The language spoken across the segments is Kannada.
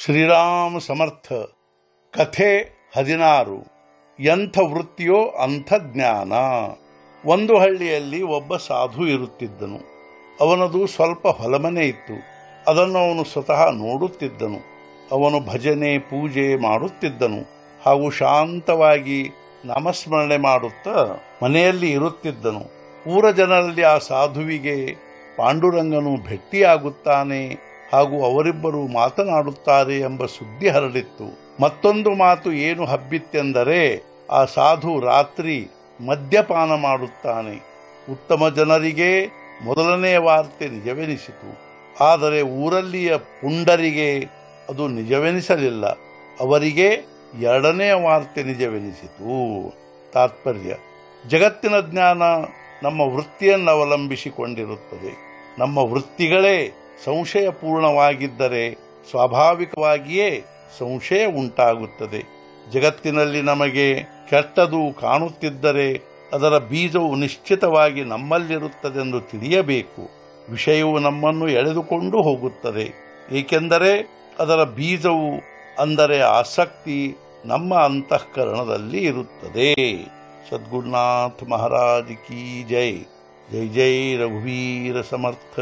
ಶ್ರೀರಾಮ ಸಮರ್ಥ. ಕಥೆ 16. ಎಂಥ ವೃತ್ತಿಯೋ ಅಂಥ ಜ್ಞಾನ. ಒಂದು ಹಳ್ಳಿಯಲ್ಲಿ ಒಬ್ಬ ಸಾಧು ಇರುತ್ತಿದ್ದನು. ಅವನದು ಸ್ವಲ್ಪ ಹೊಲಮನೆ ಇತ್ತು. ಅದನ್ನು ಅವನು ಸ್ವತಃ ನೋಡುತ್ತಿದ್ದನು. ಅವನು ಭಜನೆ ಪೂಜೆ ಮಾಡುತ್ತಿದ್ದನು ಹಾಗೂ ಶಾಂತವಾಗಿ ನಾಮಸ್ಮರಣೆ ಮಾಡುತ್ತಾ ಮನೆಯಲ್ಲಿ ಇರುತ್ತಿದ್ದನು. ಊರ ಜನರಲ್ಲಿ ಆ ಸಾಧುವಿಗೆ ಪಾಂಡುರಂಗನು ಭೆಟ್ಟಿಯಾಗುತ್ತಾನೆ ಹಾಗೂ ಅವರಿಬ್ಬರು ಮಾತನಾಡುತ್ತಾರೆ ಎಂಬ ಸುದ್ದಿ ಹರಡಿತ್ತು. ಮತ್ತೊಂದು ಮಾತು ಏನು ಹಬ್ಬಿತ್ತೆಂದರೆ ಆ ಸಾಧು ರಾತ್ರಿ ಮದ್ಯಪಾನ ಮಾಡುತ್ತಾನೆ. ಉತ್ತಮ ಜನರಿಗೆ ಮೊದಲನೇ ವಾರ್ತೆ ನಿಜವೆನಿಸಿತು. ಆದರೆ ಊರಲ್ಲಿಯ ಪುಂಡರಿಗೆ ಅದು ನಿಜವೆನಿಸಲಿಲ್ಲ. ಅವರಿಗೆ ಎರಡನೆಯ ವಾರ್ತೆ ನಿಜವೆನಿಸಿತು. ತಾತ್ಪರ್ಯ: ಜಗತ್ತಿನ ಜ್ಞಾನ ನಮ್ಮ ವೃತ್ತಿಯನ್ನು ಅವಲಂಬಿಸಿಕೊಂಡಿರುತ್ತದೆ. ನಮ್ಮ ವೃತ್ತಿಗಳೇ ಸಂಶಯಪೂರ್ಣವಾಗಿದ್ದರೆ ಸ್ವಾಭಾವಿಕವಾಗಿಯೇ ಸಂಶಯ ಉಂಟಾಗುತ್ತದೆ. ಜಗತ್ತಿನಲ್ಲಿ ನಮಗೆ ಕೆಟ್ಟದು ಕಾಣುತ್ತಿದ್ದರೆ ಅದರ ಬೀಜವು ನಿಶ್ಚಿತವಾಗಿ ನಮ್ಮಲ್ಲಿರುತ್ತದೆಂದು ತಿಳಿಯಬೇಕು. ವಿಷಯವು ನಮ್ಮನ್ನು ಎಳೆದುಕೊಂಡು ಹೋಗುತ್ತದೆ, ಏಕೆಂದರೆ ಅದರ ಬೀಜವು ಅಂದರೆ ಆಸಕ್ತಿ ನಮ್ಮ ಅಂತಃಕರಣದಲ್ಲಿ ಇರುತ್ತದೆ. ಸದ್ಗುರುನಾಥ ಮಹಾರಾಜ್ ಕಿ ಜೈ. ಜೈ ಜೈ ರಘುವೀರ ಸಮರ್ಥ.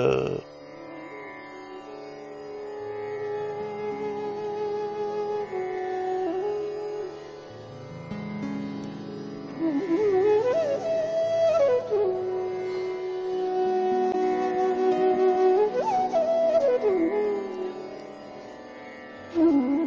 Mm-hmm.